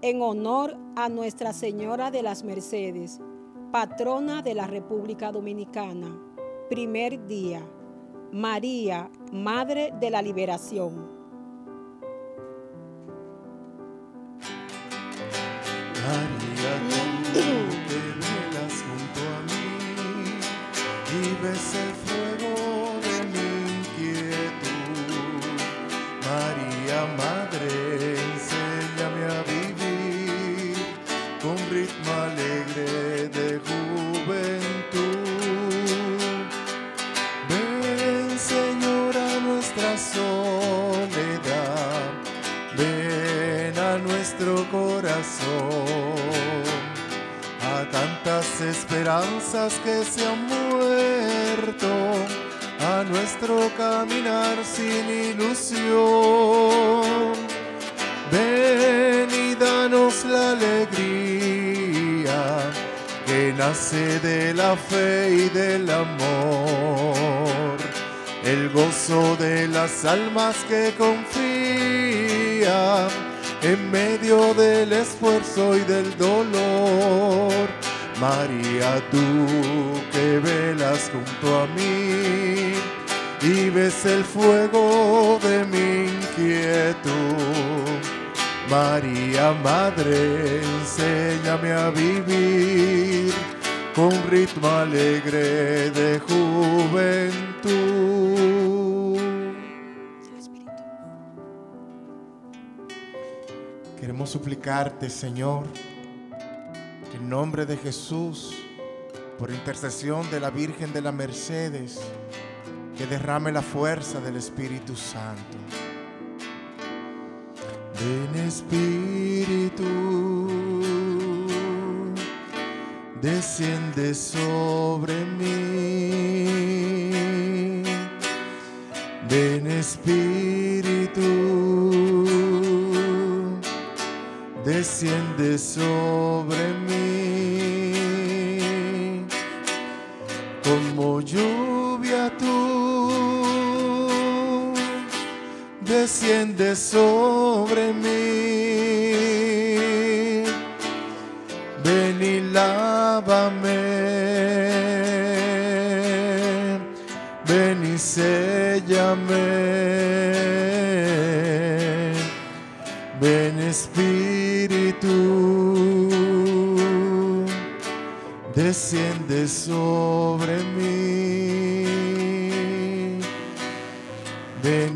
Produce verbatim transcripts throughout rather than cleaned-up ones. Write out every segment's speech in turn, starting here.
en honor a Nuestra Señora de las Mercedes, patrona de la República Dominicana. Primer día. María, Madre de la Liberación. María, tú te velas junto a mí y ves el fuego de mi inquietud. María, Madre, enséñame a vivir con ritmo alegre de juventud. Ven, Señora, nuestra soledad, ven a nuestro corazón, a tantas esperanzas que se han muerto, a nuestro caminar sin ilusión. Ven y danos la alegría que nace de la fe y del amor, el gozo de las almas que confían en medio del esfuerzo y del dolor. María, tú que velas junto a mí y ves el fuego de mi inquietud. María, Madre, enséñame a vivir con ritmo alegre de juventud. Queremos suplicarte, Señor, en nombre de Jesús, por intercesión de la Virgen de las Mercedes, que derrame la fuerza del Espíritu Santo. Ven, Espíritu, desciende sobre mí. Ven, Espíritu, desciende sobre mí. Como lluvia tú desciende sobre mí. Ven y lávame, ven y séllame. Ven, Espíritu, desciende sobre mí. Ven,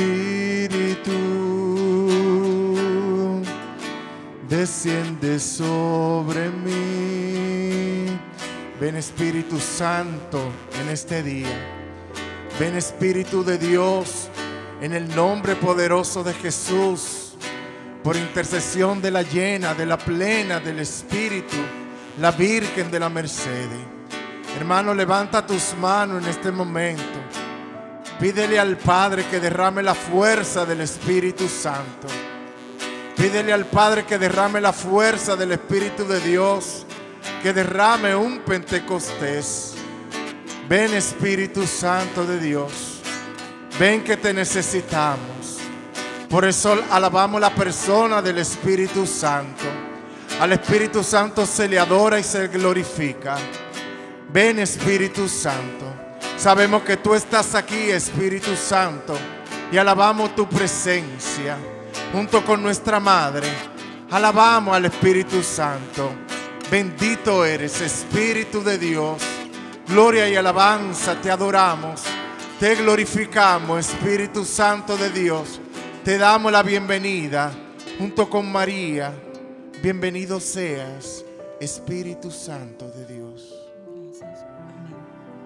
Espíritu, desciende sobre mí. Ven, Espíritu Santo, en este día. Ven, Espíritu de Dios, en el nombre poderoso de Jesús, por intercesión de la llena, de la plena del Espíritu, la Virgen de la Mercedes. Hermano, levanta tus manos en este momento. Pídele al Padre que derrame la fuerza del Espíritu Santo. Pídele al Padre que derrame la fuerza del Espíritu de Dios, que derrame un Pentecostés. Ven, Espíritu Santo de Dios, ven que te necesitamos. Por eso alabamos la persona del Espíritu Santo. Al Espíritu Santo se le adora y se glorifica. Ven, Espíritu Santo. Sabemos que tú estás aquí, Espíritu Santo, y alabamos tu presencia junto con nuestra Madre. Alabamos al Espíritu Santo. Bendito eres, Espíritu de Dios. Gloria y alabanza te adoramos, te glorificamos, Espíritu Santo de Dios. Te damos la bienvenida junto con María. Bienvenido seas, Espíritu Santo de Dios. Gracias. Amén.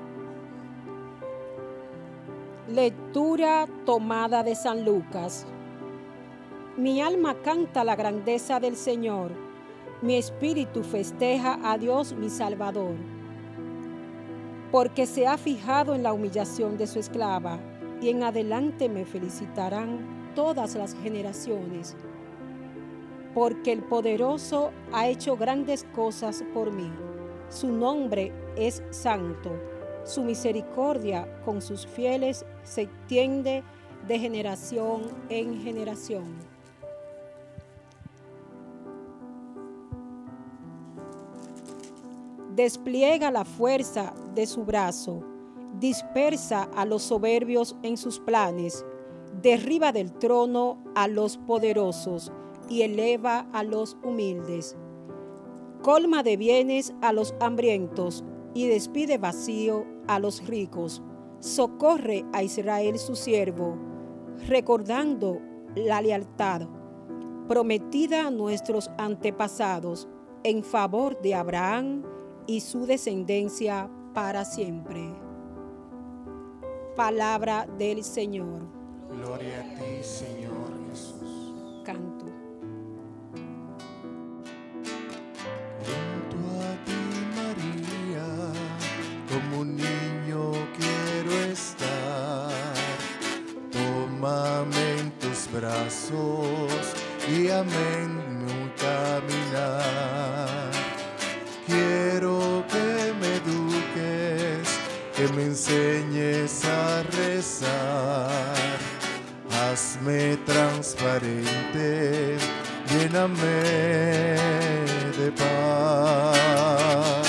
Lectura tomada de San Lucas. Mi alma canta la grandeza del Señor. Mi espíritu festeja a Dios mi Salvador. Porque se ha fijado en la humillación de su esclava, y en adelante me felicitarán todas las generaciones. Porque el poderoso ha hecho grandes cosas por mí. Su nombre es santo. Su misericordia con sus fieles se extiende de generación en generación. despliega la fuerza de su brazo, dispersa a los soberbios en sus planes, derriba del trono a los poderosos y eleva a los humildes. Colma de bienes a los hambrientos y despide vacío a los ricos. Socorre a Israel su siervo, recordando la lealtad prometida a nuestros antepasados en favor de Abraham y su descendencia para siempre. Palabra del Señor. Gloria a ti, Señor Jesús. Canto. Junto a ti, María, como un niño quiero estar. Tómame en tus brazos y amén mi caminar. Quiero que me eduques, que me enseñes a rezar. Hazme transparente, lléname de paz.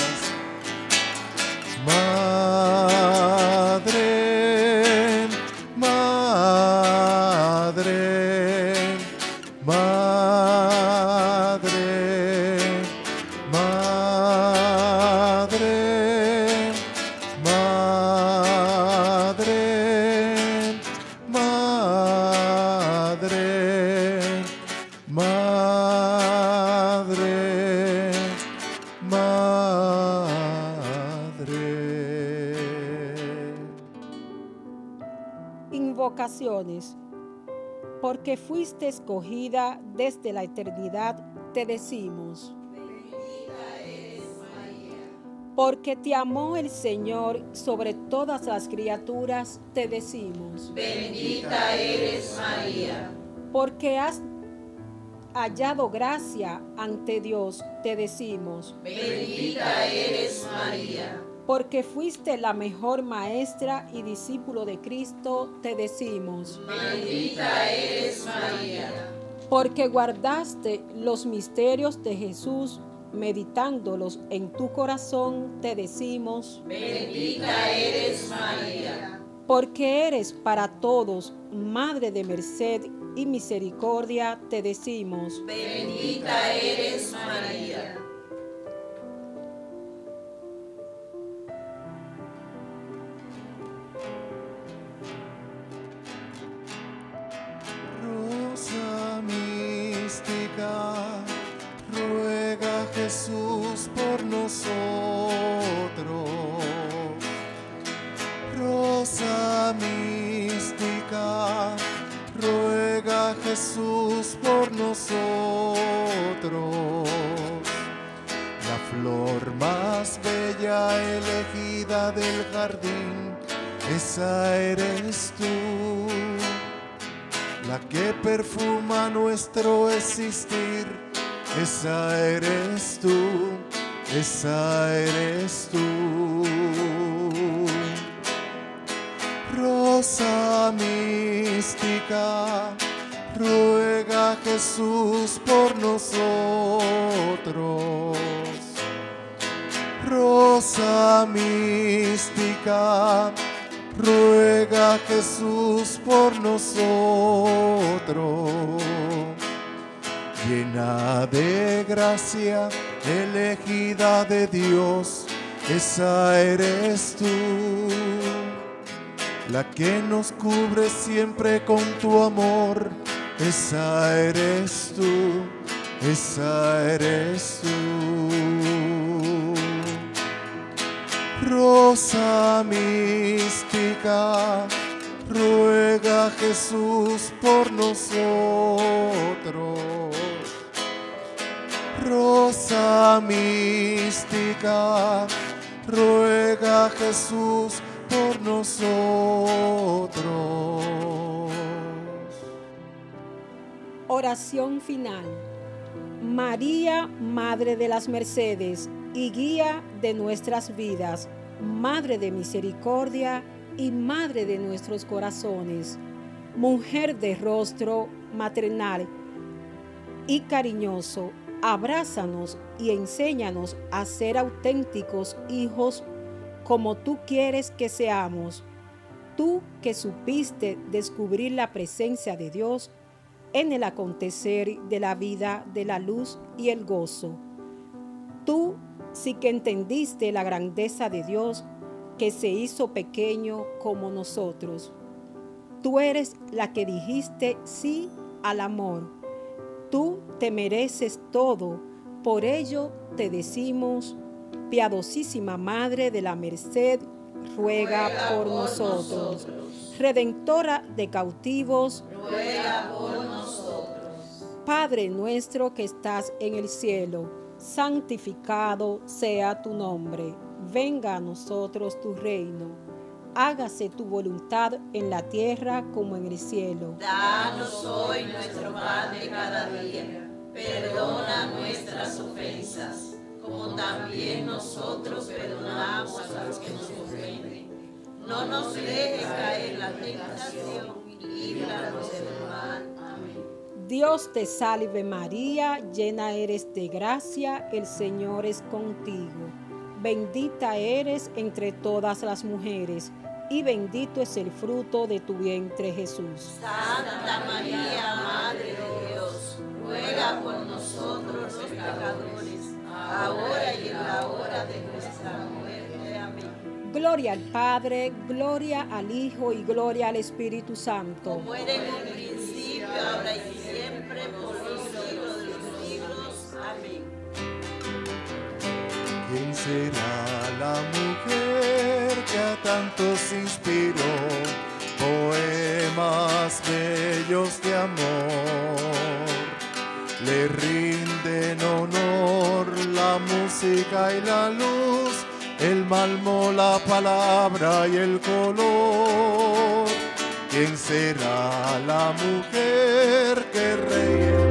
Madre, madre, madre, madre, madre, madre, madre, madre. Invocaciones. Porque fuiste escogida desde la eternidad, te decimos. Bendita eres, María. Porque te amó el Señor sobre todas las criaturas, te decimos. Bendita eres, María. Porque has hallado gracia ante Dios, te decimos. Bendita eres, María. Porque fuiste la mejor maestra y discípulo de Cristo, te decimos. Bendita eres, María. Porque guardaste los misterios de Jesús, meditándolos en tu corazón, te decimos. Bendita eres, María. Porque eres para todos Madre de merced y misericordia, te decimos. Bendita eres, María. Rosa mística, ruega Jesús por nosotros. Rosa mística, ruega Jesús por nosotros. La flor más bella elegida del jardín, esa eres tú. La que perfuma nuestro existir, esa eres tú, esa eres tú. Rosa mística, ruega Jesús por nosotros. Rosa mística, ruega Jesús por nosotros. Llena de gracia, elegida de Dios, esa eres tú. La que nos cubre siempre con tu amor, esa eres tú, esa eres tú. Rosa mística, ruega Jesús por nosotros. Rosa mística, ruega Jesús por nosotros. Oración final. María, Madre de las Mercedes y guía de nuestras vidas, Madre de misericordia y Madre de nuestros corazones, mujer de rostro maternal y cariñoso, Abrázanos y enséñanos a ser auténticos hijos como tú quieres que seamos. Tú que supiste descubrir la presencia de Dios en el acontecer de la vida, de la luz y el gozo. Tú sí que entendiste la grandeza de Dios que se hizo pequeño como nosotros. Tú eres la que dijiste sí al amor. Tú te mereces todo, por ello te decimos, piadosísima Madre de la Merced, ruega, ruega por, por nosotros. nosotros. Redentora de cautivos, ruega por nosotros. Padre nuestro que estás en el cielo, santificado sea tu nombre. Venga a nosotros tu reino. Hágase tu voluntad en la tierra como en el cielo. Danos hoy nuestro pan de cada día. Perdona nuestras ofensas, como también nosotros perdonamos a los que nos ofenden. No nos dejes caer en la tentación y líbranos del mal. Amén. Dios te salve María, llena eres de gracia, el Señor es contigo. Bendita eres entre todas las mujeres, y bendito es el fruto de tu vientre, Jesús. Santa María, Madre de Dios, ruega por nosotros los pecadores, ahora y en la hora de nuestra muerte. Amén. Gloria al Padre, gloria al Hijo y gloria al Espíritu Santo. Como era en un principio, ahora y siempre, por los siglos de los siglos. Amén. ¿Quién será la mujer que a tantos inspiró poemas bellos de amor? Le rinden honor la música y la luz, el malmo, la palabra y el color. ¿Quién será la mujer que reine